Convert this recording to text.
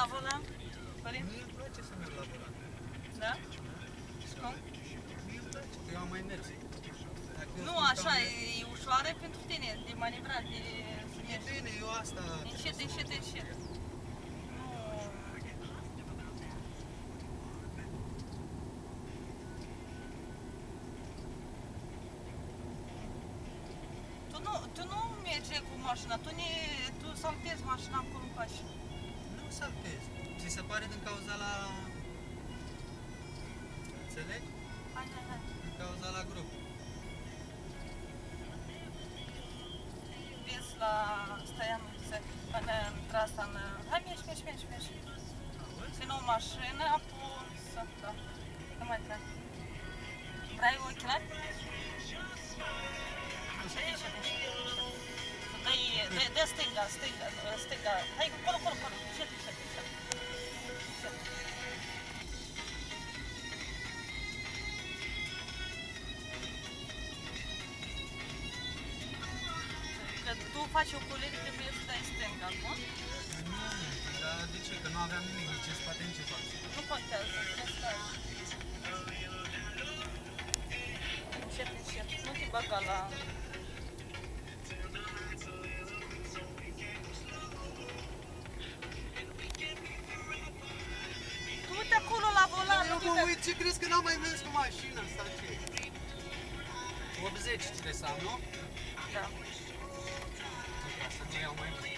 la volan? Părinte? Mie îmi place să merg la volan. Da? Cum? Mie îmi place, că eu am mai mers. Nu, așa, e ușoară pentru tine, de manevrat, de... E bine, eu asta... Încet, încet, încet. Nu... Tu nu mergi cu mașina, tu saltezi mașina acolo în pași. Nu saltez. Ți se pare din cauza la... Înțelegi? Hai. Din cauza la grup. Vezi la... Stai, am zis, între asta în... Hai, mergi. Țin o mașină, apoi să... Da. Nu mai trag. Vrei ochelari? Așa. Dă stânga. Hai, acolo. Încet. Că tu faci o culeri, trebuie să dai stânga, nu? Nu, dar de ce? Că nu aveam nimic, nici în spate, nici în față. Nu contează, trebuie să dai. Încet. Nu te băga la... Tu uite acolo la volan, Eu mă uit, ce crezi că n-am mai mers cu mașina asta, ce? 80 trebuie să am, nu? Da. Ca să nu iau mai mult.